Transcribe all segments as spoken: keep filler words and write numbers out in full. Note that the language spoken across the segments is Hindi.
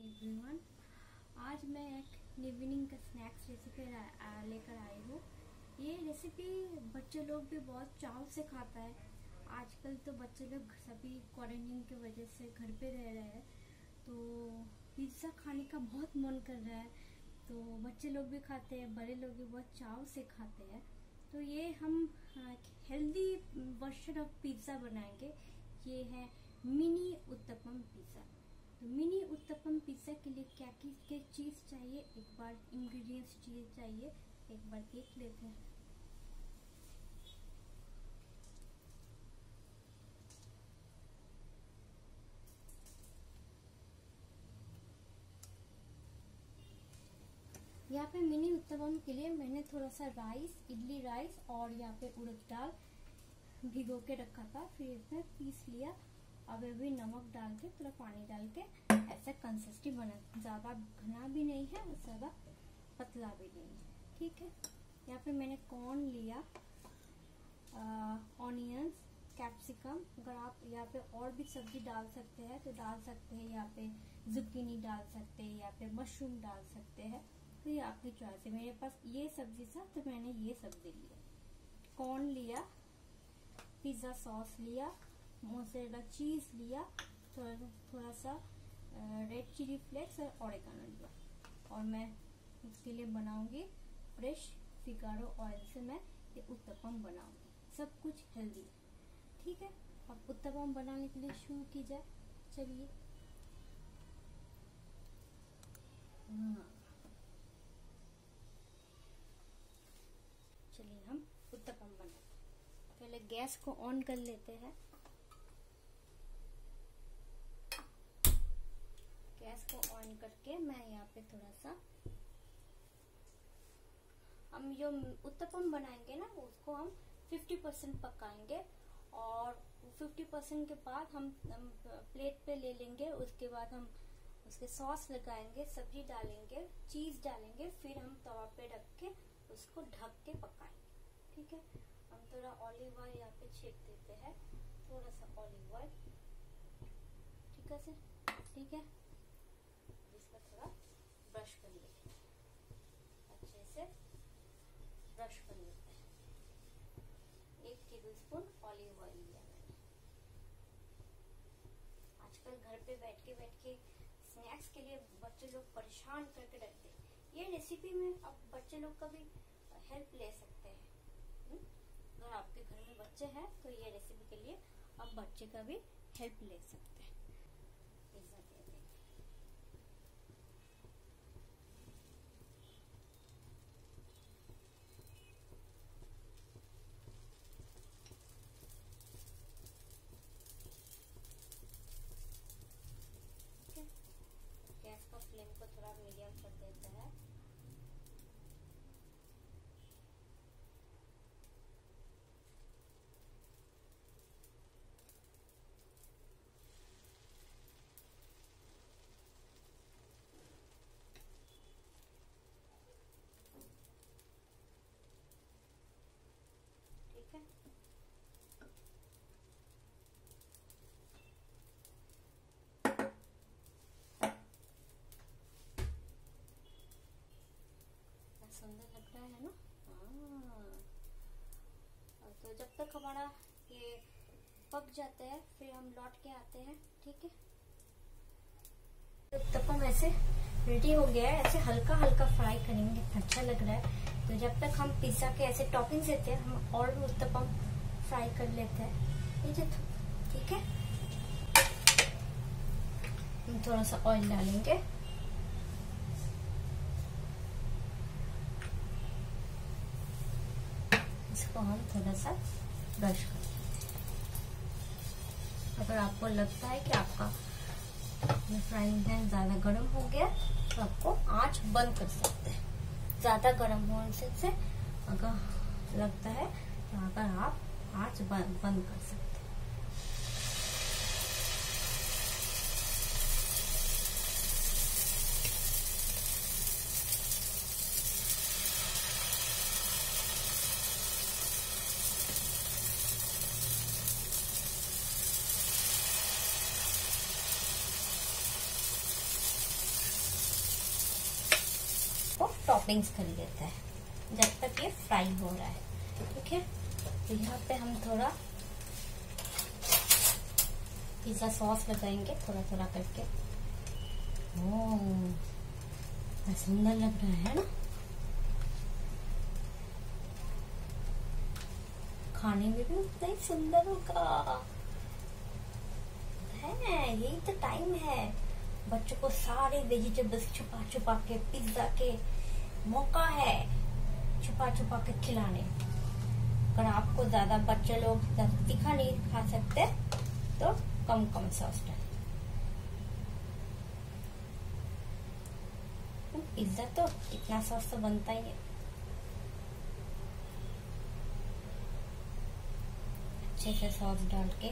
एवरीवन, आज मैं एक इवनिंग का स्नैक्स रेसिपी लेकर आई हूँ। ये रेसिपी बच्चे लोग भी बहुत चाव से खाता है। आजकल तो बच्चे लोग सभी क्वारंटाइन की वजह से घर पे रह रहे हैं, तो पिज़्ज़ा खाने का बहुत मन कर रहा है। तो बच्चे लोग भी खाते हैं, बड़े लोग भी बहुत चाव से खाते हैं। तो ये हम हेल्दी वर्जन ऑफ पिज़्ज़ा बनाएंगे। ये है मिनी उत्तपम पिज़्ज़ा। तो मिनी उत्तपम पिज़्ज़ा के लिए क्या क्या चीज़ चाहिए, एक बार इंग्रेडिएंट्स चीज़ चाहिए, एक बार देख लेते हैं। यहाँ पे मिनी उत्तपम के लिए मैंने थोड़ा सा राइस, इडली राइस और यहाँ पे उड़द दाल भिगो के रखा था, फिर इसमें पीस लिया। अब अभी नमक डाल के थोड़ा पानी डाल के ऐसा कंसिस्टेंसी बना, ज़्यादा घना भी नहीं है और ज़्यादा पतला भी नहीं है, ठीक है। यहाँ पे मैंने कॉर्न लिया, ऑनियंस, कैप्सिकम। अगर आप यहाँ पे और भी सब्जी डाल सकते हैं तो डाल सकते हैं। यहाँ पे जुकीनी डाल सकते हैं, यहाँ पे मशरूम डाल सकते हैं, तो ये आपकी चॉइस है। मेरे पास ये सब्जी था तो मैंने ये सब्जी लिया। कॉर्न लिया, पिज़्ज़ा सॉस लिया, मोज़रेला चीज लिया, थोड़ा थोड़ा सा रेड चिली फ्लेक्स और ओरेगानो लिया। और मैं इसके लिए बनाऊंगी फ्रेश फिगारो ऑयल से मैं ये उत्तपम बनाऊंगी। सब कुछ हेल्दी है, ठीक है। अब उत्तपम बनाने के लिए शुरू की जाए, चलिए। चलिए हम उत्तपम बनाते हैं। पहले गैस को ऑन कर लेते हैं। गैस को ऑन करके मैं यहाँ पे थोड़ा सा, हम जो उत्तपम बनाएंगे ना उसको हम पचास परसेंट पकाएंगे और पचास परसेंट के बाद हम, हम प्लेट पे ले लेंगे। उसके बाद हम उसके सॉस लगाएंगे, सब्जी डालेंगे, चीज डालेंगे, फिर हम तवा पे रख के उसको ढक के पकाएंगे, ठीक है। हम थोड़ा ऑलिव ऑयल यहाँ पे छीट देते हैं, थोड़ा सा ऑलिव ऑयल, ठीक है सर, ठीक है। इसका थोड़ा ब्रश कर लेते हैं, अच्छे से ब्रश कर लेते हैं। एक टेबलस्पून ऑलिव ऑयल लिया मैंने। आजकल घर पे बैठ के बैठ के स्नैक्स के लिए बच्चे लोग परेशान करके रखते हैं। ये रेसिपी में अब बच्चे लोग का भी हेल्प ले सकते हैं। अगर आपके घर में बच्चे हैं तो ये रेसिपी के लिए आप बच्चे का भी हेल्प ले सकते हैं। पिज़्ज़ा दे देंगे। गैस का फ्लेम को थोड़ा मीडियम कर देते हैं। ठीक है, सुंदर लग रहा है ना। हाँ, तो जब तक हमारा ये पक जाता है फिर हम लौट के आते हैं, ठीक है। उत्तपम ऐसे रेडी हो गया है, ऐसे हल्का हल्का फ्राई करेंगे, अच्छा लग रहा है। तो जब तक हम पिज़्ज़ा के ऐसे टॉपिंग्स देते हैं, हम और भी उत्तपम फ्राई कर लेते हैं, ठीक है। हम थोड़ा सा ऑयल डालेंगे, इसको हम थोड़ा सा ब्रश कर लेते हैं। अगर आपको लगता है कि आपका ये फ्राइंग पैन ज्यादा गर्म हो गया तो आपको आंच बंद कर सकते हैं। ज्यादा गर्म होने से अगर लगता है तो अगर आप आंच बंद बंद कर सकते हैं। टॉपिंग्स कर लेते हैं जब तक ये फ्राई हो रहा है। ठीक है, तो यहाँ पे हम थोड़ा पिज्जा सॉस लगाएंगे थोड़ा थोड़ा करके। ओह, सुंदर लग रहा है ना, खाने में भी उतना ही सुंदर होगा है। यही तो टाइम है बच्चों को सारे वेजिटेबल्स छुपा छुपा के पिज्जा के मौका है, छुपा छुपा के खिलाने। अगर आपको ज्यादा बच्चे लोग तीखा नहीं खा सकते तो कम कम सॉस डालें। पिज्जा तो इतना सॉस तो बनता ही है। अच्छे से सॉस डाल के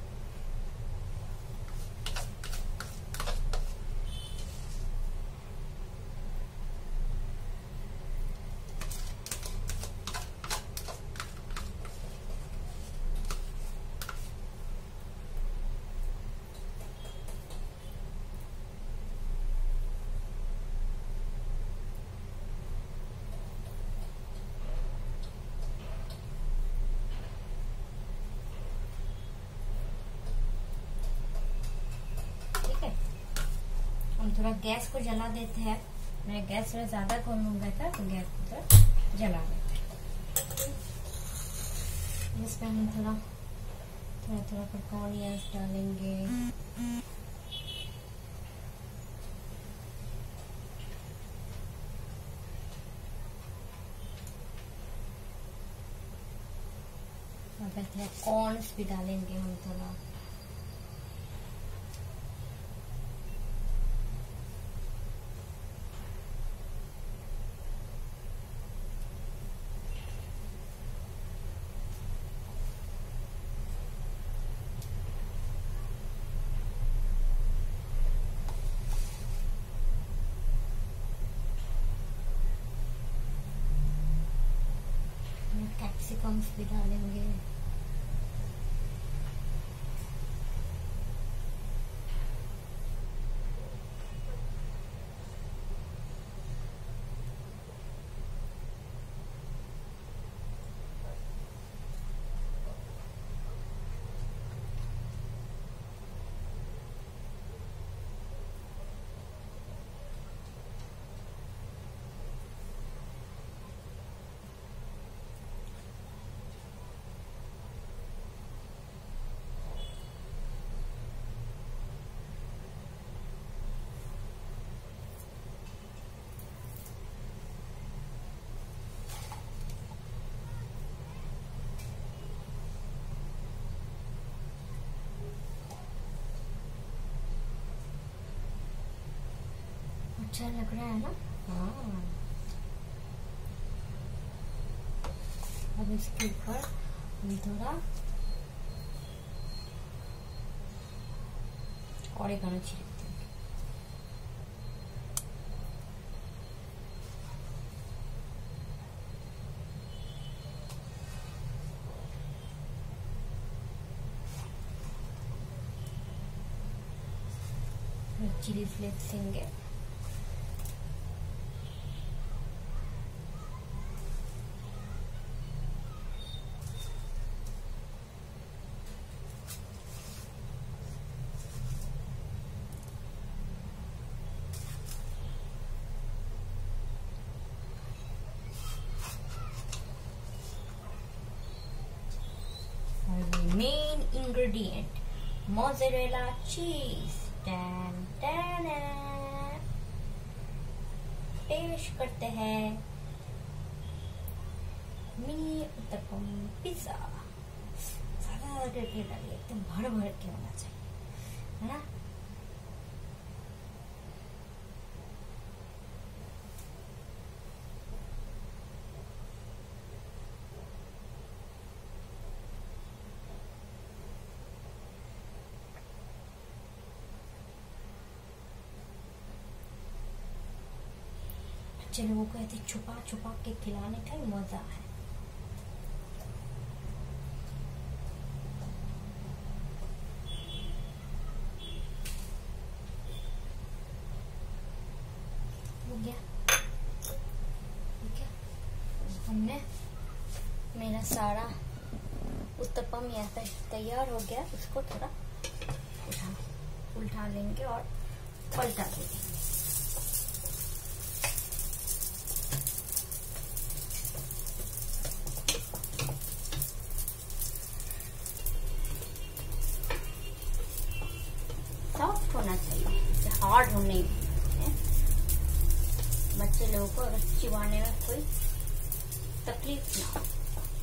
थोड़ा गैस को जला देते हैं। मैं गैस में ज्यादा कम हो गया था तो गैस को थोड़ा जला देते हैं। इसमें हम थोड़ा थोड़ा थोड़ा करके ऑनियंस डालेंगे। और थोड़ा कॉर्न्स भी डालेंगे हम थोड़ा। कैप्सिकम्स भी डालेंगे। अच्छा लग रहा है ना। हाँ, अब इसके ऊपर हम थोड़ा ओरेगानो छिड़क देंगे। चिली फ्लेक्स देंगे। Main ingredient mozzarella cheese. पेश करते हैं मिनी उत्तपम पिज्जा। ज्यादा करके डालिए, एकदम भर भर के होना चाहिए, है ना। बच्चे लोगों को ऐसे छुपा छुपा के खिलाने का ही मजा है। हो गया। हमने मेरा सारा उत्तपम यहाँ पे तैयार हो गया। इसको थोड़ा उठा उल्टा लेंगे और पलटा देंगे। सॉफ्ट होना चाहिए, हार्ड होने है। बच्चे लोगों को अगर चिबाने में कोई तकलीफ ना हो।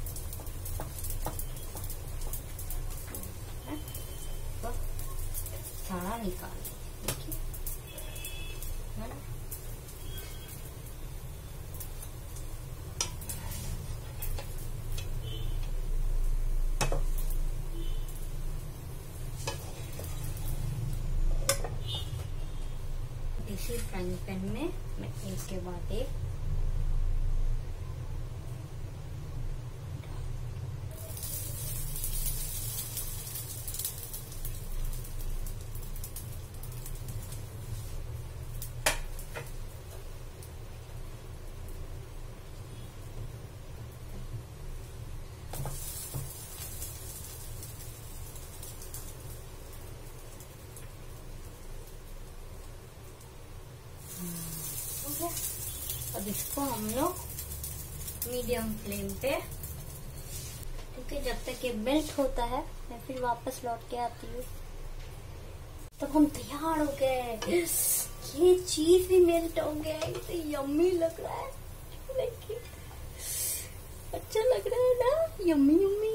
तो सारा निकाल देखिए, है ना। इसी फ्राइंग पैन में मैं एक के बाद एक अब इसको हम लोग मीडियम फ्लेम पे, क्योंकि जब तक ये मेल्ट होता है मैं फिर वापस लौट के आती हूँ। तब हम तैयार हो गए। ये चीज भी मेल्ट हो गया है, तो यम्मी लग रहा है। देखिए अच्छा लग रहा है ना, यम्मी यम्मी।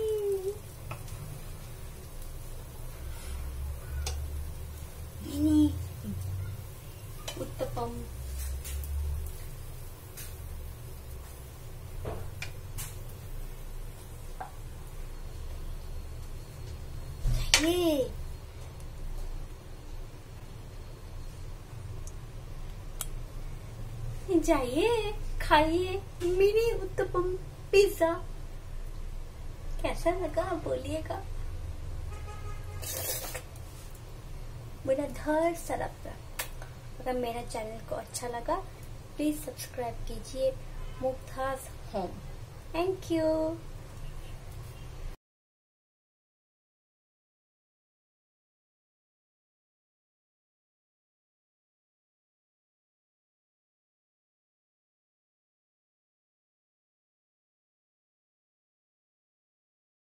मिनी उत्तपम ये जाइए खाइए मिनी उत्तपम पिज्जा। कैसा लगा बोलिएगा। मेरा ढेर सारा। अगर मेरा चैनल को अच्छा लगा प्लीज सब्सक्राइब कीजिए मुग्धा's होम। Thank you.